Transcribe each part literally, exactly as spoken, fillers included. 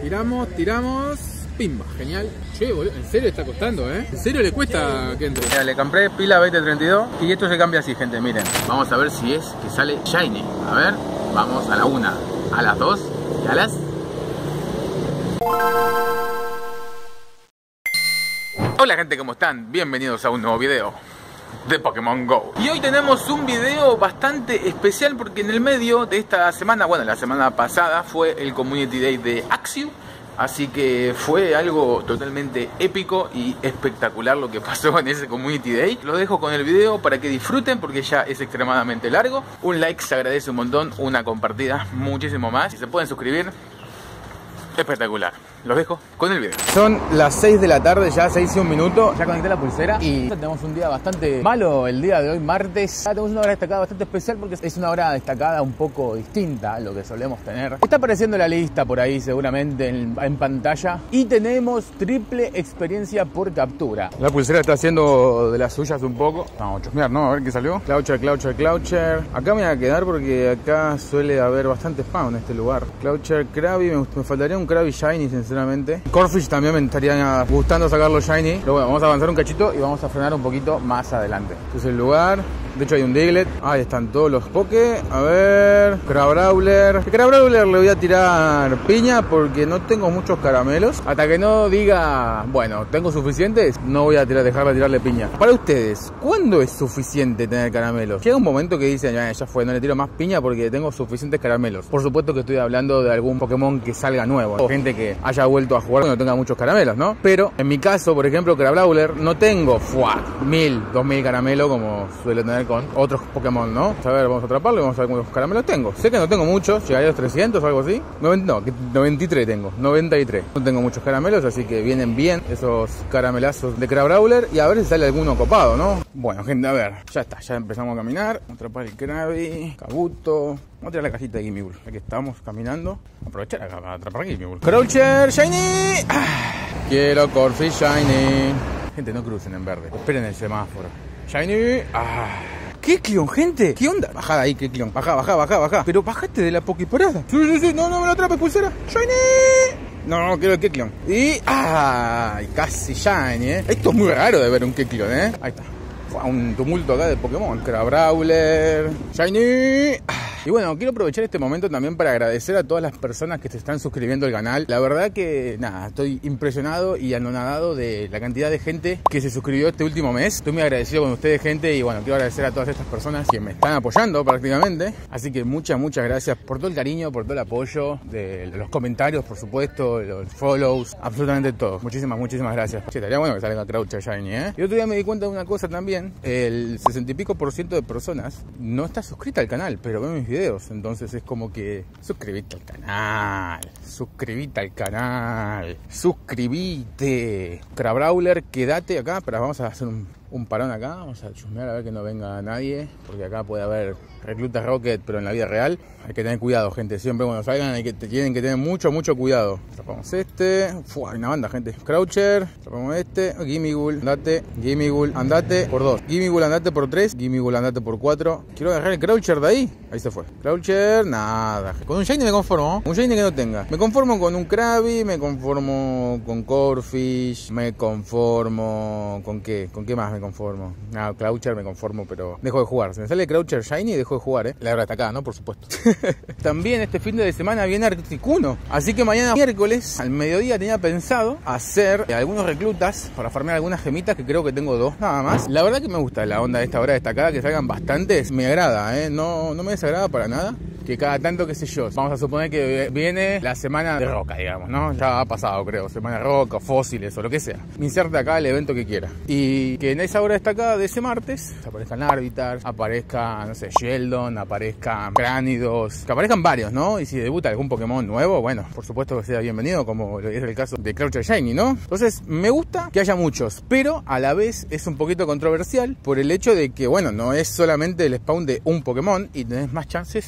Tiramos, tiramos. Pimba, genial. Che, boludo, en serio está costando, ¿eh? En serio le cuesta que entre. Mira, le compré pila veinte treinta y dos y esto se cambia así, gente, miren. Vamos a ver si es que sale shiny. A ver, vamos a la una, a las dos y a las... Hola gente, ¿cómo están? Bienvenidos a un nuevo video de Pokémon Go. Y hoy tenemos un video bastante especial porque en el medio de esta semana, bueno, la semana pasada fue el Community Day de Axew. Así que fue algo totalmente épico y espectacular lo que pasó en ese Community Day. Los dejo con el video para que disfruten porque ya es extremadamente largo. Un like se agradece un montón, una compartida muchísimo más. Si se pueden suscribir, espectacular. Los dejo con el video. Son las seis de la tarde, ya seis y un minuto. Ya conecté la pulsera y tenemos un día bastante malo el día de hoy, martes. Ya tenemos una hora destacada bastante especial porque es una hora destacada un poco distinta a lo que solemos tener. Está apareciendo la lista por ahí seguramente en, en pantalla. Y tenemos triple experiencia por captura. La pulsera está haciendo de las suyas un poco. Vamos a chusmear, ¿no? A ver qué salió. Cloucher, Cloucher, Cloucher. Acá me voy a quedar porque acá suele haber bastante spam en este lugar. Cloucher, Krabby. Me, me faltaría un Krabby Shiny, sinceramente. Corfish también me estaría gustando sacarlo shiny. Pero bueno, vamos a avanzar un cachito y vamos a frenar un poquito más adelante. Este es el lugar. De hecho hay un Diglett. Ahí están todos los Poké. A ver... Crabrawler. El Crabrawler le voy a tirar piña porque no tengo muchos caramelos. Hasta que no diga, bueno, tengo suficientes, no voy a tirar, dejar de tirarle piña. Para ustedes, ¿cuándo es suficiente tener caramelos? Llega un momento que dicen, ya, ya fue, no le tiro más piña porque tengo suficientes caramelos. Por supuesto que estoy hablando de algún Pokémon que salga nuevo. O gente que haya vuelto a jugar cuando tenga muchos caramelos, ¿no? Pero en mi caso, por ejemplo, Crabrawler, no tengo fuá, mil, dos mil caramelos como suelo tener con otros Pokémon, ¿no? A ver, vamos a atraparlo y vamos a ver cuántos caramelos tengo. Sé que no tengo muchos, llegaría a los trescientos o algo así. noventa, no, noventa y tres tengo, noventa y tres. No tengo muchos caramelos, así que vienen bien esos caramelazos de Crabrawler. Y a ver si sale alguno copado, ¿no? Bueno, gente, a ver, ya está, ya empezamos a caminar. Vamos a atrapar el Krabby, Kabuto. Vamos a tirar la cajita de Gimmighoul. Aquí estamos caminando. Aprovechar acá para atrapar a Gimmighoul. Croucher, Shiny. Ah, quiero Corfish Shiny. Gente, no crucen en verde. Esperen el semáforo. Shiny. Ah. Kecleon, gente. ¿Qué onda? Bajá de ahí, Kecleon. Baja, baja, baja, baja. Pero bajate de la Poképarada. Sí, sí, sí. No, no me lo atrapes, pulsera. Shiny. No, no, quiero el Kecleon. Y... ¡ay! Casi Shiny, ¿eh? Esto es muy raro de ver un Kecleon, ¿eh? Ahí está. Fue un tumulto acá de Pokémon. Crabrawler. Shiny. Ah. Y bueno, quiero aprovechar este momento también para agradecer a todas las personas que se están suscribiendo al canal. La verdad que, nada, estoy impresionado y anonadado de la cantidad de gente que se suscribió este último mes. Estoy muy agradecido con ustedes, gente, y bueno, quiero agradecer a todas estas personas que me están apoyando prácticamente. Así que muchas, muchas gracias por todo el cariño, por todo el apoyo, de los comentarios, por supuesto, los follows, absolutamente todo. Muchísimas, muchísimas gracias. Che, estaría bueno que salga Croucher Shiny, ¿eh? Y otro día me di cuenta de una cosa también. El sesenta y pico por ciento de personas no está suscrita al canal, pero ven mis videos, entonces es como que suscríbete al canal, suscríbete al canal, suscríbete. Crabrawler, quédate acá, pero vamos a hacer un, un parón acá, vamos a chusmear a ver que no venga nadie, porque acá puede haber reclutas Rocket, pero en la vida real hay que tener cuidado, gente. Siempre cuando salgan hay que, tienen que tener mucho, mucho cuidado. Atrapamos este. Uf, hay una banda, gente. Croucher. Atrapamos este. Gimmighoul, andate. Gimmighoul, andate por dos. Gimmighoul, andate por tres. Gimmighoul, andate por cuatro. Quiero agarrar el Croucher de ahí. Ahí se fue. Croucher, nada. Con un Shiny me conformo. Un Shiny que no tenga. Me conformo con un Krabby. Me conformo con Corfish. Me conformo. ¿Con qué? ¿Con qué más me conformo? No, Croucher me conformo, pero dejo de jugar. Si me sale Croucher Shiny, dejo de jugar, ¿eh? La verdad está acá, ¿no? Por supuesto. También este fin de semana viene Articuno. Así que mañana miércoles, al mediodía, tenía pensado hacer algunos reclutas para farmear algunas gemitas, que creo que tengo dos nada más. La verdad que me gusta la onda de esta hora destacada, que salgan bastantes. Me agrada, ¿eh? No, no me desagrada para nada. Que cada tanto, qué sé yo, vamos a suponer que viene la semana de roca, digamos, ¿no? Ya ha pasado, creo, semana de roca, fósiles o lo que sea. Inserte acá el evento que quiera. Y que en esa hora destacada de ese martes aparezcan Arbitars, aparezca, no sé, Sheldon, aparezcan Cránidos, que aparezcan varios, ¿no? Y si debuta algún Pokémon nuevo, bueno, por supuesto que sea bienvenido, como es el caso de Croucher Shiny, ¿no? Entonces, me gusta que haya muchos, pero a la vez es un poquito controversial por el hecho de que, bueno, no es solamente el spawn de un Pokémon y tenés más chances de atrapar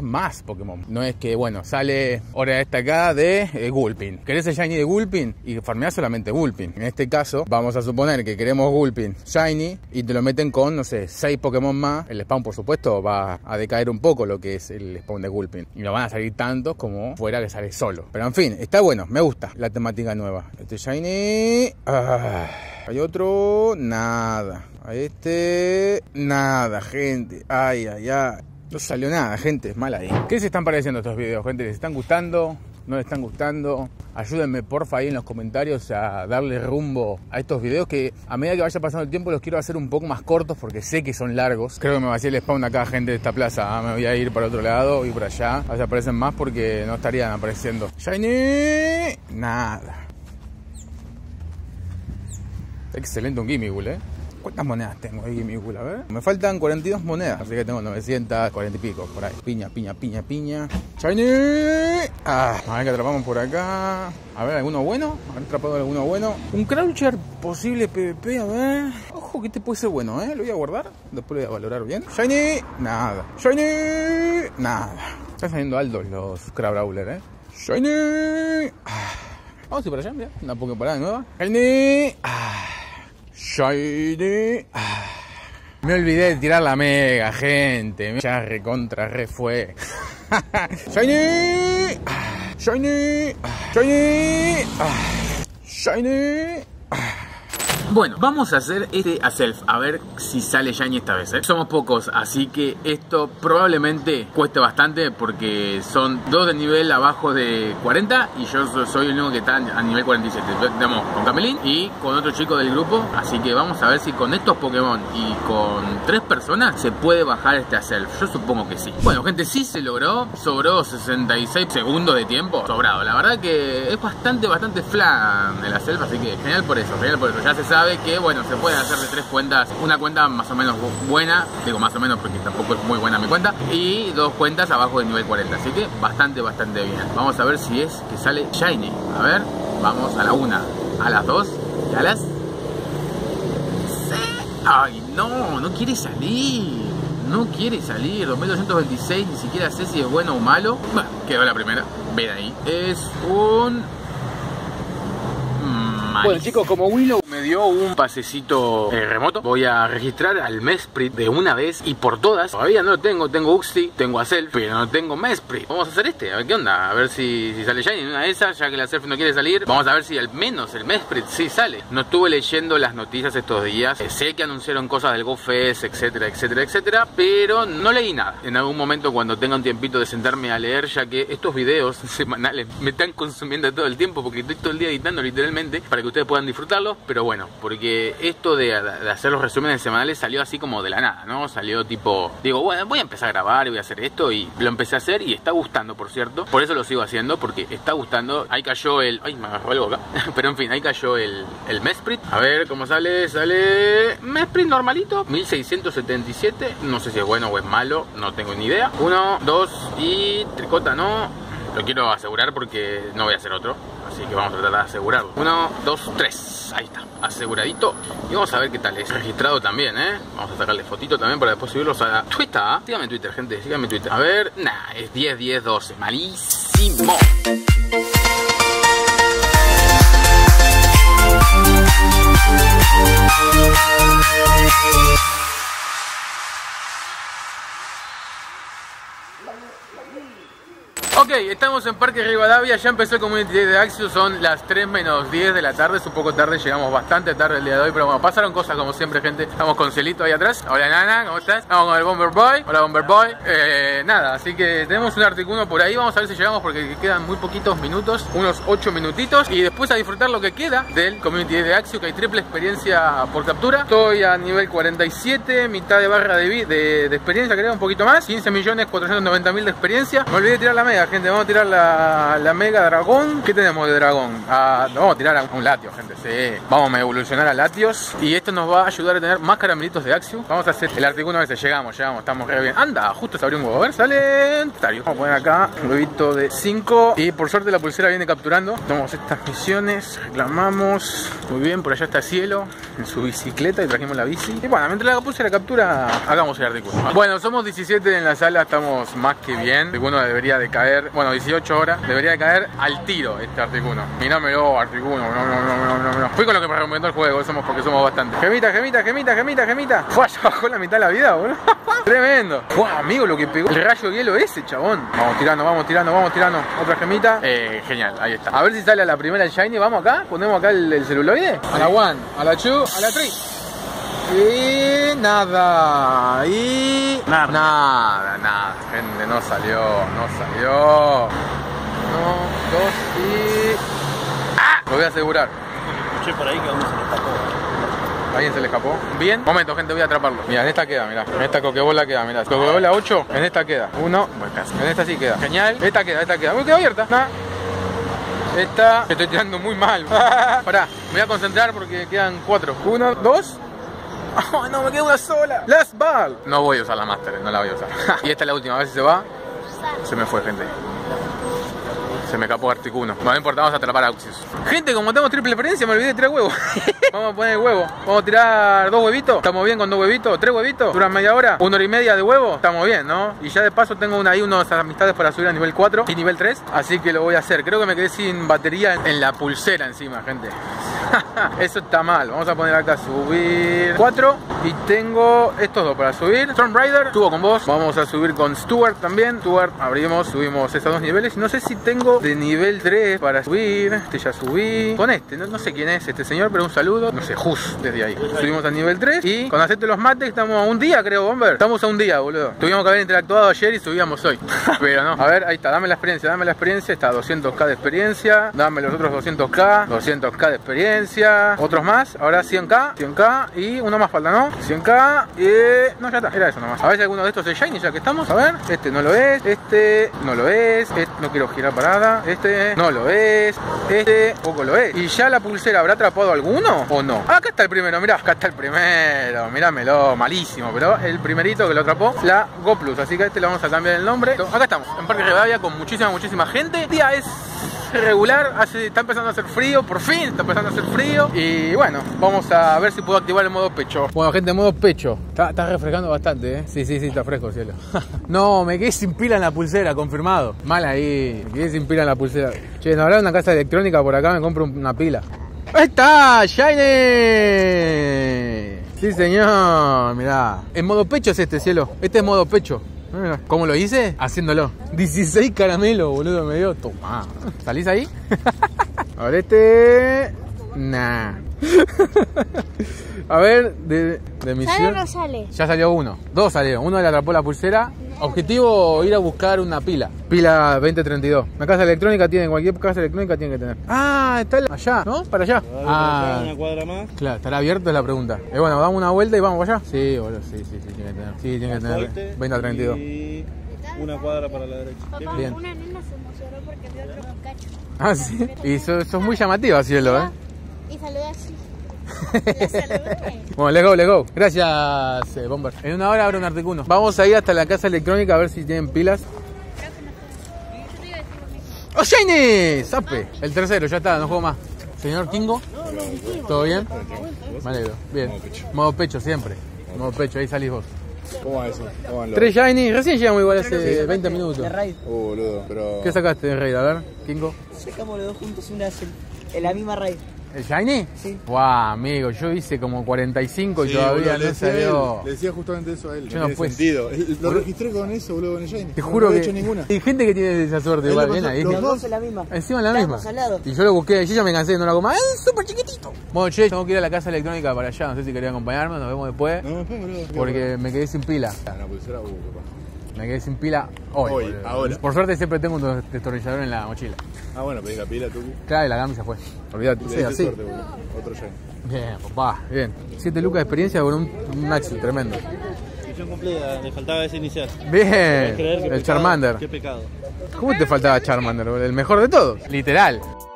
tener más Pokémon. No es que, bueno, sale hora destacada de eh, Gulpin. ¿Querés el Shiny de Gulpin? Y farmeás solamente Gulpin. En este caso, vamos a suponer que queremos Gulpin Shiny y te lo meten con, no sé, seis Pokémon más. El spawn, por supuesto, va a decaer un poco lo que es el spawn de Gulpin. Y no van a salir tantos como fuera que sale solo. Pero en fin, está bueno, me gusta la temática nueva. Este Shiny... Ah, hay otro... Nada. A este... Nada, gente. Ay, ay, ay. No salió nada, gente. Es mal ahí. ¿Qué les están pareciendo estos videos, gente? ¿Les están gustando? ¿No les están gustando? Ayúdenme porfa ahí en los comentarios a darle rumbo a estos videos que a medida que vaya pasando el tiempo los quiero hacer un poco más cortos porque sé que son largos. Creo que me vacié el spawn acá, gente, de esta plaza. Ah, me voy a ir para otro lado y por allá. Allá aparecen más porque no estarían apareciendo. Shiny. Nada. Excelente un Gimmighoul, ¿eh? ¿Cuántas monedas tengo de Gimmighoul? A ver. Me faltan cuarenta y dos monedas, así que tengo novecientos cuarenta y pico por ahí. Piña, piña, piña, piña. ¡Shiny! Ah, a ver que atrapamos por acá. A ver, ¿alguno bueno? A ver, atrapado alguno bueno. Un Croucher posible PvP, a ver. Ojo que este puede ser bueno, ¿eh? Lo voy a guardar. Después lo voy a valorar bien. ¡Shiny! Nada. ¡Shiny! Nada. Están saliendo altos los Crabrawler, ¿eh? ¡Shiny! Ah. Vamos a ir para allá, mira. Una Poképarada nueva. ¡Shiny! Ah. Shiny. Ah. Me olvidé de tirar la mega, gente. Ya recontra re fue. Shiny. Ah. Shiny. Ah. Shiny. Ah. Shiny. Ah. Bueno, vamos a hacer este a self, a ver si sale Shiny esta vez, ¿eh? Somos pocos, así que esto probablemente cueste bastante porque son dos de nivel abajo de cuarenta y yo soy el único que está a nivel cuarenta y siete. Estamos con Camelín y con otro chico del grupo, así que vamos a ver si con estos Pokémon y con tres personas se puede bajar este a self. Yo supongo que sí. Bueno, gente, sí se logró, sobró sesenta y seis segundos de tiempo, sobrado. La verdad que es bastante, bastante flan el a self, así que genial por eso, genial por eso. Ya se sabe que, bueno, se puede hacer de tres cuentas, una cuenta más o menos buena, digo más o menos porque tampoco es muy buena mi cuenta, y dos cuentas abajo de nivel cuarenta, así que bastante, bastante bien. Vamos a ver si es que sale Shiny. A ver, vamos a la una, a las dos y a las... ¡Ay, no! No quiere salir. No quiere salir. dos mil doscientos veintiséis, ni siquiera sé si es bueno o malo. Bueno, quedó la primera. Ven ahí. Es un... Bueno, chicos, como Willow me dio un pasecito eh, remoto, voy a registrar al Mesprit de una vez y por todas. Todavía no lo tengo, tengo Uxie, tengo a Self, pero no tengo Mesprit. Vamos a hacer este, a ver qué onda, a ver si, si sale Shiny en una de esas, ya que la Self no quiere salir. Vamos a ver si al menos el Mesprit sí sale. No estuve leyendo las noticias estos días, eh, sé que anunciaron cosas del GoFest, etcétera, etcétera, etcétera, pero no leí nada. En algún momento cuando tenga un tiempito de sentarme a leer, ya que estos videos semanales me están consumiendo todo el tiempo porque estoy todo el día editando literalmente para que ustedes puedan disfrutarlo, pero bueno, porque esto de, de hacer los resúmenes semanales salió así como de la nada, ¿no? Salió tipo, digo, bueno, voy a empezar a grabar y voy a hacer esto y lo empecé a hacer y está gustando, por cierto, por eso lo sigo haciendo, porque está gustando. Ahí cayó el... Ay, me agarró algo acá, pero en fin, ahí cayó el, el Mesprit. A ver cómo sale, sale... Mesprit normalito, mil seiscientos setenta y siete, no sé si es bueno o es malo, no tengo ni idea. Uno, dos y... Tricota no, lo quiero asegurar porque no voy a hacer otro. Así que vamos a tratar de asegurarlo. Uno, dos, tres. Ahí está, aseguradito. Y vamos a ver qué tal es. Registrado también, ¿eh? Vamos a sacarle fotito también para después subirlos a Twitter. Síganme en Twitter, gente. Síganme en Twitter. A ver, nah, es diez, diez, doce. Malísimo. Ok, estamos en Parque Rivadavia, ya empezó el Community Day de Axios, son las tres menos diez de la tarde, es un poco tarde, llegamos bastante tarde el día de hoy, pero bueno, pasaron cosas como siempre, gente. Estamos con Celito ahí atrás. Hola, Nana, ¿cómo estás? Estamos con el Bomber Boy. Hola, Bomber Boy. Eh, nada, así que tenemos un Articuno por ahí, vamos a ver si llegamos porque quedan muy poquitos minutos, unos ocho minutitos, y después a disfrutar lo que queda del Community Day de Axios, que hay triple experiencia por captura. Estoy a nivel cuarenta y siete, mitad de barra de, de, de experiencia, creo, un poquito más, quince millones cuatrocientos noventa mil de experiencia. Me olvidé de tirar la mega, gente. gente, vamos a tirar la, la Mega Dragón. ¿Qué tenemos de dragón? Ah, vamos a tirar a un Latios, gente, sí. Vamos a evolucionar a Latios. Y esto nos va a ayudar a tener más caramelitos de Axio. Vamos a hacer el Articuno a veces. Llegamos, llegamos, estamos re bien. Anda, justo se abrió un huevo. A ver, sale. Vamos a poner acá un huevito de cinco. Y por suerte la pulsera viene capturando. Tomamos estas misiones, reclamamos. Muy bien, por allá está Cielo en su bicicleta y trajimos la bici. Y bueno, mientras la pulsera captura, hagamos el Articuno. Bueno, somos diecisiete en la sala, estamos más que bien. Articuno debería de caer, bueno, dieciocho horas, debería de caer al tiro este Articuno. Mirámelo, Articuno, no, no, no, no, no. Fui con lo que me recomendó el juego, somos porque somos bastante. Gemita, gemita, gemita, gemita, gemita. Fue allá bajó la mitad de la vida, boludo. Tremendo. Fue amigo lo que pegó el rayo de hielo ese, chabón. Vamos tirando, vamos tirando, vamos tirando. Otra gemita. Eh, genial, ahí está. A ver si sale a la primera el Shiny. Vamos acá, ponemos acá el, el celuloide. A la one, a la two, a la three. Y nada, y nada, nada, nada, gente, no salió, no salió. Uno, dos y... ¡Ah! Lo voy a asegurar. Escuché por ahí que a uno se le escapó. ¿Alguien se le escapó? Bien. Momento, gente, voy a atraparlo. Mira, en esta queda, mira. En esta coquebola queda, mira. Coquebola ocho, en esta queda. Uno, bueno, casi. En esta sí queda. Genial. Esta queda, esta queda. Uy, quedó abierta. Nah. Esta, estoy tirando muy mal. Pará, me voy a concentrar porque quedan cuatro. Uno, dos. Oh, no, me queda una sola. Last ball. No voy a usar la Master, no la voy a usar. Y esta es la última, a ver si se va. Se me fue, gente. Se me escapó Articuno. No, no importa, vamos a atrapar a Auxius. Gente, como tenemos triple experiencia, me olvidé de tirar huevos. Vamos a poner el huevo. Vamos a tirar dos huevitos. Estamos bien con dos huevitos. Tres huevitos. Duran media hora. Una hora y media de huevo. Estamos bien, ¿no? Y ya de paso tengo una, ahí unas amistades para subir a nivel cuatro y nivel tres. Así que lo voy a hacer. Creo que me quedé sin batería en la pulsera encima, gente. Eso está mal. Vamos a poner acá subir cuatro. Y tengo estos dos para subir. Storm Rider, subo con vos. Vamos a subir con Stuart también. Stuart, abrimos, subimos esos dos niveles. No sé si tengo de nivel tres para subir. Este ya subí. Con este, no, no sé quién es este señor, pero un saludo. No sé, Jus, desde ahí. Subimos a nivel tres. Y con hacerte los mates estamos a un día, creo, Bomber. Estamos a un día, boludo. Tuvimos que haber interactuado ayer y subíamos hoy. Pero no. A ver, ahí está. Dame la experiencia, dame la experiencia. Está doscientos K de experiencia. Dame los otros doscientos K. doscientos K de experiencia. Otros más. Ahora cien K. cien K. Y uno más falta, ¿no? cien K. Y... no, ya está. Era eso nomás. A ver si alguno de estos es Shiny ya que estamos. A ver. Este no lo es. Este no lo es. Este no quiero girar parada. Este no lo es. Este poco lo es. ¿Y ya la pulsera habrá atrapado alguno o no? Ah, acá está el primero, mirá. Acá está el primero. Mirámelo. Malísimo. Pero el primerito que lo atrapó, la Go Plus. Así que a este le vamos a cambiar el nombre. Acá estamos. En Parque Rivadavia con muchísima, muchísima gente. El día es regular, hace, está empezando a hacer frío, por fin está empezando a hacer frío. Y bueno, vamos a ver si puedo activar el modo pecho. Bueno, gente, modo pecho. Está, está refrescando bastante, ¿eh? Sí, sí, sí, está fresco, cielo. No, me quedé sin pila en la pulsera, confirmado. Mal ahí, me quedé sin pila en la pulsera. Che, no habrá una casa electrónica por acá, me compro una pila. ¡Ahí está! ¡Shiny! Sí, señor, mirá. En modo pecho es este, cielo. Este es modo pecho. ¿Cómo lo hice? Haciéndolo. dieciséis caramelos, boludo, me dio. Toma. ¿Salís ahí? A ver, este... Nah. A ver, de, de misión... ¿Sale o no sale? Ya salió uno. Dos salieron. Uno le atrapó la pulsera. Objetivo, ir a buscar una pila. Pila veinte treinta y dos. Una casa electrónica tiene, cualquier casa electrónica tiene que tener. Ah, está allá, ¿no? Para allá. Ah, una cuadra más. Claro, ¿estará abierto? Es la pregunta. Eh, bueno, damos una vuelta y vamos para allá. Sí, boludo, sí, sí, sí, tiene que tener. Sí, tiene que tener. veinte a treinta y dos. Y una cuadra para la derecha. Papá, bien. Una nena se emocionó porque vio otro Pikachu. Ah, sí. Y sos, sos muy llamativa, cielo, ¿eh? Y saludó así. La saludé. Bueno, let's go, let's go. Gracias, eh, Bomber. En una hora abro un Articuno. Vamos a ir hasta la casa electrónica a ver si tienen pilas. Creo que no fue. Yo te iba a decir lo mismo. ¡Oh, Shiny! ¡Zape! El tercero, ya está, no juego más. Señor Kingo, ¿todo bien? Me alegro. Bien. Modo pecho siempre. Modo pecho, ahí salís vos. ¿Cómo va eso? ¿Cómo van los- Tres Shiny, recién llegamos igual hace veinte minutos. Uh, boludo, pero... ¿Qué sacaste de raid? A ver, Kingo. Sacamos los dos juntos una en la misma raíz. ¿El Shiny? Sí. Guau, amigo, yo hice como cuarenta y cinco y Sí, todavía boludo, le no decía a salió. él, le decía justamente eso a él. Yo no no tiene puedo- sentido. El- Lo registré con eso, boludo, con el Shiny. Te No juro había que hecho ninguna. hay gente que tiene esa suerte Él igual, lo bien pasó- ahí. los Los dos- dos en la misma. Encima en la misma. Estábamos al lado. Y yo lo busqué, yo ya me cansé de no la coma. Es súper chiquitito. Bueno, che, tengo que ir a la casa electrónica para allá. No sé si quería acompañarme, nos vemos después. No, después, boludo. Porque me quedé sin pila. Una pulsera, uh, capaz. Me quedé sin pila hoy. Hoy, boludo. ahora. Por suerte siempre tengo un destornillador en la mochila. Ah, bueno, pedí la pila, tú. Claro, y la gama ya fue. Olvídate. Le Sí, diste así. suerte, boludo. Otro Shiny. Bien, papá, bien. siete lucas de experiencia con un, un Axel tremendo. Misión cumplida, le faltaba ese inicial. Bien, ¿Podés creer qué el pecado? Charmander. Qué pecado. ¿Cómo te faltaba Charmander? El mejor de todos, literal.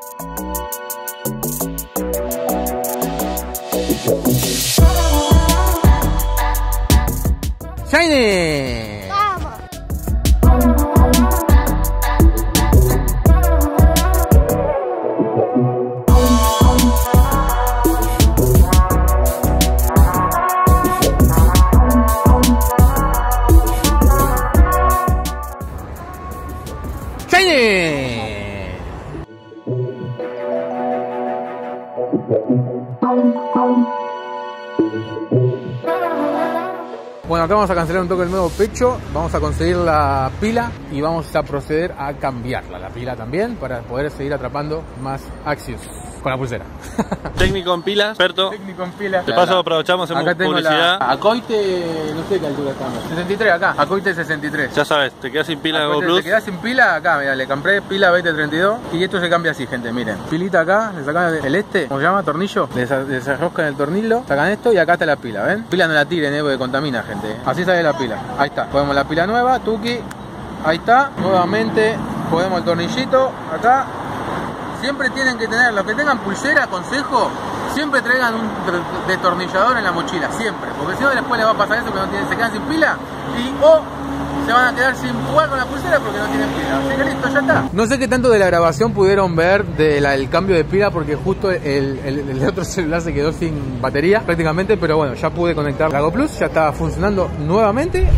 ¡Shiny! Bueno, acá vamos a cancelar un toque el nuevo pecho, vamos a conseguir la pila y vamos a proceder a cambiarla, la pila también, para poder seguir atrapando más Axios con la pulsera. Técnico en pilas, experto. Técnico en pila. De paso aprovechamos, hacemos acá tengo publicidad. La Acoite, no sé qué altura estamos. sesenta y tres acá, Acoite sesenta y tres. Ya sabes, te quedas sin pila de Go Plus. Te quedas sin pila acá, mira, le compré pila veinte treinta y dos y esto se cambia así, gente, miren. Pilita acá, le sacan el este, ¿cómo se llama? Tornillo. Le desarroscan el tornillo, sacan esto y acá está la pila, ¿ven? Pila no la tiren, eh, porque contamina, gente. Así sale la pila. Ahí está, ponemos la pila nueva, tuki. Ahí está, nuevamente ponemos el tornillito acá. Siempre tienen que tener, los que tengan pulsera, consejo, siempre traigan un destornillador en la mochila, siempre, porque si no después les va a pasar eso que no tienen, se quedan sin pila y o se van a quedar sin jugar con la pulsera porque no tienen pila. Así que listo, ya está. No sé qué tanto de la grabación pudieron ver del cambio de pila porque justo el, el, el otro celular se quedó sin batería prácticamente, pero bueno, ya pude conectar la Go Plus, ya está funcionando nuevamente.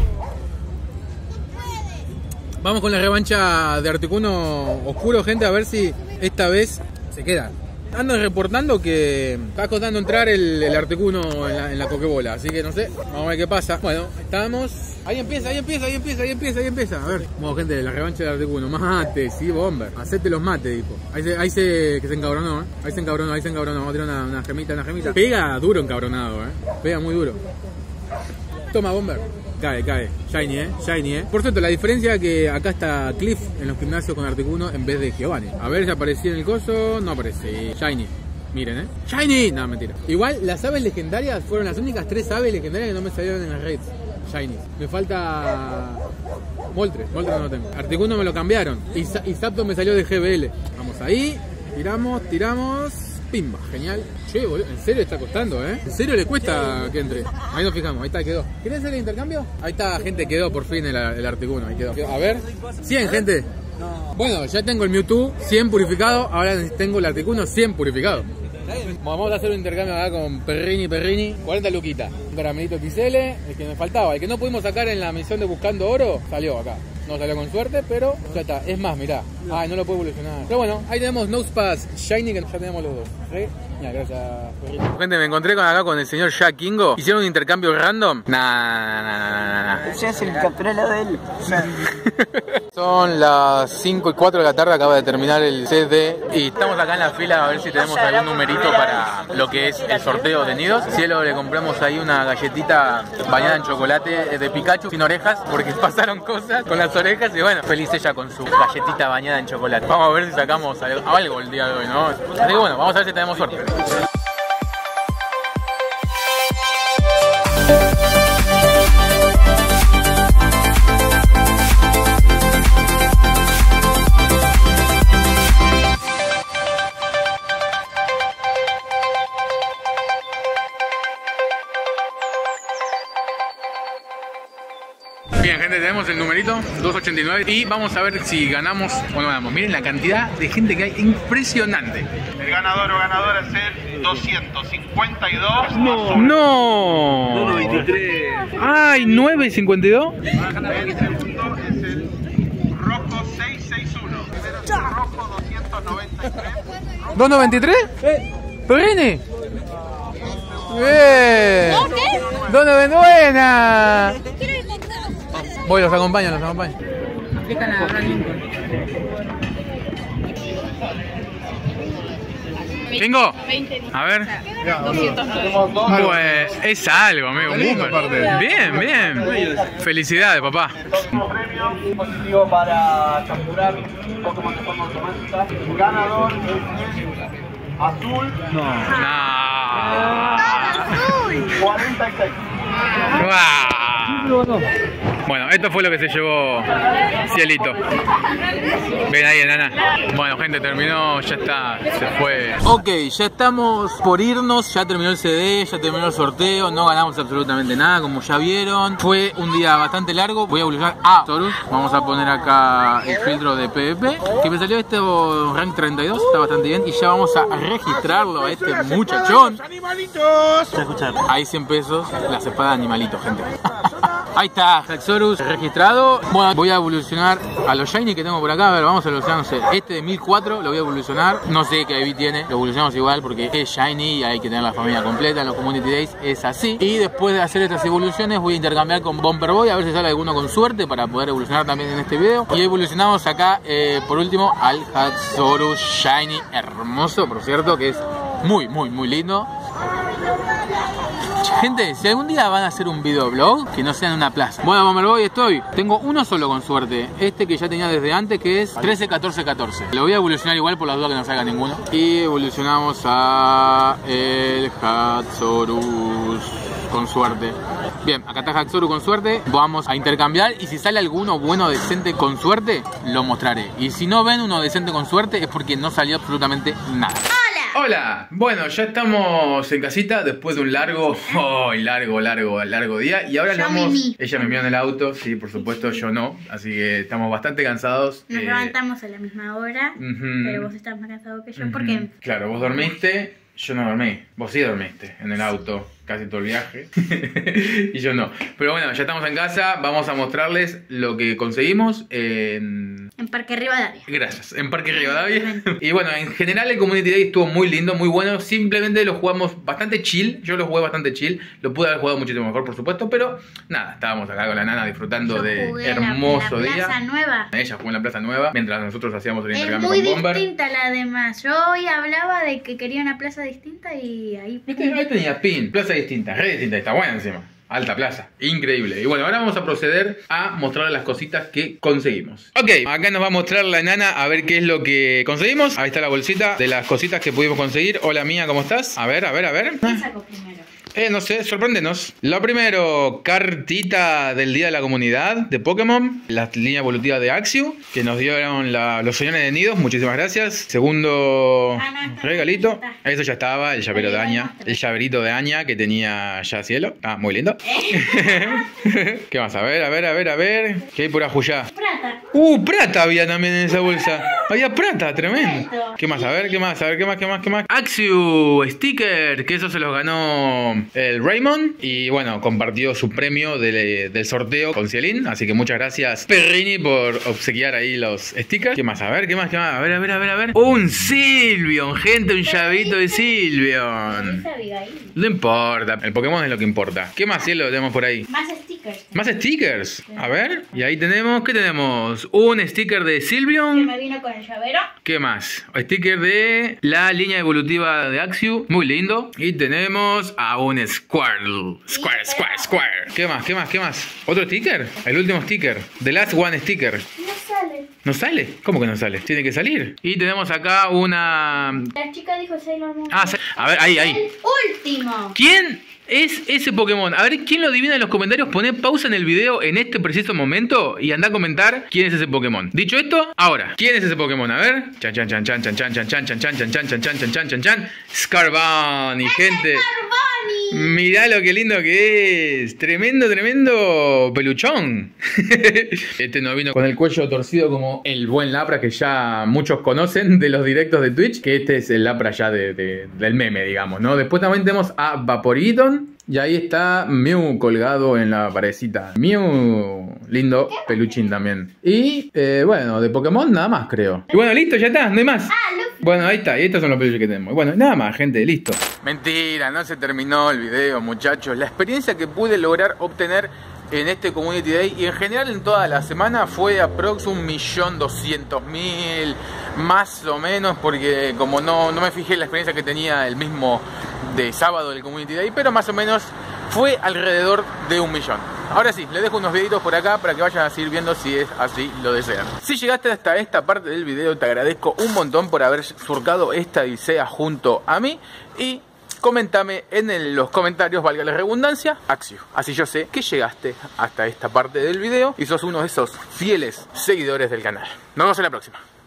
Vamos con la revancha de Articuno Oscuro, gente, a ver si esta vez se queda. Andan reportando que está costando entrar el, el Articuno en la, en la Pokébola, así que no sé, vamos a ver qué pasa. Bueno, estamos... Ahí empieza, ahí empieza, ahí empieza, ahí empieza, ahí empieza. A ver, vamos, gente, la revancha del Articuno. Mate, sí, bomber. Hacete los mates, dijo. Ahí se, ahí se, que se encabronó, ¿eh? Ahí se encabronó, ahí se encabronó. Vamos a tirar una, una gemita, una gemita. Pega duro encabronado, ¿eh? Pega muy duro. Toma, bomber. Cae, cae. Shiny, eh. Shiny, eh. Por cierto, la diferencia es que acá está Cliff en los gimnasios con Articuno en vez de Giovanni. A ver si aparecía en el coso. No aparece. Shiny. Miren, eh. Shiny. No, mentira. Igual, las aves legendarias fueron las únicas tres aves legendarias que no me salieron en las raids. Shiny. Me falta... Moltres. Moltres no lo tengo. Articuno me lo cambiaron. Y, y Zapdos me salió de G B L. Vamos ahí. Tiramos, tiramos. Pimba, genial. Che, boludo, en serio está costando, ¿eh? En serio le cuesta que entre. Ahí nos fijamos, ahí está, quedó. ¿Quieren hacer el intercambio? Ahí está, gente, quedó por fin el, el Articuno, ahí quedó. A ver, cien, gente. Bueno, ya tengo el Mewtwo cien purificado, ahora tengo el Articuno cien purificado. Vamos a hacer un intercambio acá con Perrini Perrini, cuarenta luquitas. Un caramelito X L, el que me faltaba, el que no pudimos sacar en la misión de Buscando Oro, salió acá. No salió con suerte, pero ya está. Es más, mirá. Ay, no lo puedo evolucionar. Pero bueno, ahí tenemos Nosepass Shiny, que ya tenemos los dos. ¿Sí? Mira, gracias, Perrito. Gente, me encontré con acá con el señor Jack Kingo. ¿Hicieron un intercambio random? Nah, nah, nah, nah, nah. Ya es el campeonato de él. Son las cinco y cuatro de la tarde, acaba de terminar el C D y estamos acá en la fila a ver si tenemos algún numerito para lo que es el sorteo de nidos. Cielo, le compramos ahí una galletita bañada en chocolate de Pikachu sin orejas porque pasaron cosas con las orejas y bueno, feliz ella con su galletita bañada en chocolate. Vamos a ver si sacamos algo el día de hoy, ¿no? Así que bueno, vamos a ver si tenemos suerte. Bien, gente, tenemos el numerito doscientos ochenta y nueve y vamos a ver si ganamos o no ganamos. Miren la cantidad de gente que hay, impresionante. El ganador o ganadora es el doscientos cincuenta y dos. No, no. uno veintitrés. Ay, nueve cincuenta y dos. El segundo es el rojo seiscientos sesenta y uno. Primero es el rojo doscientos noventa y tres. ¿doscientos noventa y tres? Eh. ¿Perrini? Bien. ¿Dónde ven? Buena. Voy, los acompaño, los acompaño. ¿Bingo? A ver. Pues es algo, amigo. Bien, bien. Felicidades, papá. Premio positivo para capturar Pokémon de forma automática. Ganador es azul. No. cuarenta y seis. Wow. Bueno, esto fue lo que se llevó Cielito. Ven ahí, enana. Bueno, gente, terminó, ya está, se fue. Ok, ya estamos por irnos, ya terminó el C D, ya terminó el sorteo, no ganamos absolutamente nada, como ya vieron. Fue un día bastante largo, voy a evolucionar a Taurus. Vamos a poner acá el filtro de PvP, que me salió este rank treinta y dos, está bastante bien. Y ya vamos a registrarlo a este muchachón. Ahí cien pesos, las espadas de animalitos, gente. Ahí está, Haxorus registrado. Bueno, voy a evolucionar a los Shiny que tengo por acá. A ver, vamos a evolucionar, no sé, este de mil cuatro lo voy a evolucionar. No sé qué I V tiene, lo evolucionamos igual porque es Shiny y hay que tener la familia completa. En los Community Days es así. Y después de hacer estas evoluciones voy a intercambiar con Bomber Boy a ver si sale alguno con suerte para poder evolucionar también en este video. Y evolucionamos acá, eh, por último, al Haxorus Shiny, hermoso, por cierto, que es muy, muy, muy lindo. Gente, si algún día van a hacer un videoblog, que no sea en una plaza. Bueno, Bomberboy, estoy. Tengo uno solo con suerte. Este que ya tenía desde antes, que es trece, catorce, catorce. Lo voy a evolucionar igual por la duda que no salga ninguno. Y evolucionamos a el Haxorus con suerte. Bien, acá está Haxorus con suerte. Vamos a intercambiar y si sale alguno bueno decente con suerte, lo mostraré. Y si no ven uno decente con suerte es porque no salió absolutamente nada. Hola, bueno, ya estamos en casita después de un largo, oh, largo, largo, largo día. Y ahora Yo vamos. mimí. Ella me vio en el auto, sí, por supuesto, yo no. Así que estamos bastante cansados. Nos eh, levantamos a la misma hora, ujú. pero vos estás más cansado que yo Ujú. porque Claro, vos dormiste, yo no dormí. Vos sí dormiste en el auto casi todo el viaje. Y yo no. Pero bueno, ya estamos en casa. Vamos a mostrarles lo que conseguimos en... en Parque Rivadavia. Gracias, en Parque Rivadavia. Y bueno, en general el Community Day estuvo muy lindo, muy bueno. Simplemente lo jugamos bastante chill. Yo lo jugué bastante chill. Lo pude haber jugado muchísimo mejor, por supuesto. Pero nada, estábamos acá con la nana disfrutando Yo de jugué en la- hermoso en la día. Plaza Nueva. Ella jugó en la Plaza Nueva mientras nosotros hacíamos el Es intercambio muy con Bomber. distinta a la demás. Yo hoy hablaba de que quería una plaza distinta y ahí... Viste, ahí tenía pin, plaza distinta, re distinta, está buena encima. Alta plaza, increíble. Y bueno, ahora vamos a proceder a mostrar las cositas que conseguimos. Ok, acá nos va a mostrar la nana a ver qué es lo que conseguimos. Ahí está la bolsita de las cositas que pudimos conseguir. Hola mía, ¿cómo estás? A ver, a ver, a ver. ¿Qué saco primero? Eh, no sé, sorpréndenos. Lo primero, cartita del Día de la Comunidad de Pokémon. La línea evolutiva de Axew, que nos dieron la- los señores de nidos. Muchísimas gracias. Segundo Ah, no, está- regalito. ya está. Eso ya estaba, el llavero de Aña. El llaverito de Aña que tenía ya cielo. Ah, muy lindo. ¿Qué más? A ver, a ver, a ver, a ver. ¿Qué hay por Ajuyá? Plata. Uh, plata había también en esa bolsa. Había plata, tremendo. ¿Qué más? A ver, ¿qué más? A ver, ¿qué más? ¿Qué más? ¿Qué más? Axew sticker, que eso se los ganó el Raymond. Y bueno, compartió su premio del, del sorteo con Cielin. Así que muchas gracias, Perrini, por obsequiar ahí los stickers. ¿Qué más? A ver, ¿qué más? ¿Qué más? A ver, a ver, a ver, a ver. Un Sylveon, gente, un llaverito de Sylveon. Esa Abigail. No importa, el Pokémon es lo que importa. ¿Qué más cielo tenemos por ahí? Más stickers. Más stickers. A ver. Y ahí tenemos, ¿qué tenemos? Un sticker de Que Sylveon. me vino con el llavero. ¿Qué más? Sticker de la línea evolutiva de Axew. Muy lindo. Y tenemos a un Squirtle. Square, Square, Square. ¿Qué más? ¿Qué más? ¿Qué más? ¿Otro sticker? El último sticker. The last one sticker. No sale. ¿No sale? ¿Cómo que no sale? Tiene que salir. Y tenemos acá una... La chica dijo Sailor Moon. Ah, sa- a ver, ahí, ahí. El último. ¿Quién es ese Pokémon? A ver, ¿quién lo adivina en los comentarios? Poné pausa en el video en este preciso momento y anda a comentar quién es ese Pokémon. Dicho esto, ahora, ¿quién es ese Pokémon? A ver. Chan chan chan chan chan chan chan chan chan chan chan chan chan chan chan chan chan. Scarvani, gente. Carboni. Mirá lo que lindo que es. Tremendo, tremendo peluchón. Este no vino con el cuello torcido como el buen Lapra que ya muchos conocen de los directos de Twitch. Que este es el Lapra ya de, de- del meme, digamos, ¿no? Después también tenemos a Vaporeton. Y ahí está Mew colgado en la parecita. Mew, lindo peluchín también. Y eh, bueno, de Pokémon nada más creo. Y bueno, listo, ya está, no hay más. Ah, Luffy. Bueno, ahí está, y estos son los peluches que tenemos. Bueno, nada más, gente, listo. Mentira, no se terminó el video, muchachos. La experiencia que pude lograr obtener en este Community Day y en general en toda la semana fue aprox un millón doscientos mil, más o menos, porque como no, no me fijé en la experiencia que tenía el mismo de sábado del Community Day, pero más o menos fue alrededor de un millón. Ahora sí, les dejo unos videitos por acá para que vayan a seguir viendo si es así lo desean. Si llegaste hasta esta parte del video, te agradezco un montón por haber surcado esta odisea junto a mí. Y comentame en el- los comentarios, valga la redundancia, Axio. Así yo sé que llegaste hasta esta parte del video y sos uno de esos fieles seguidores del canal. Nos vemos en la próxima.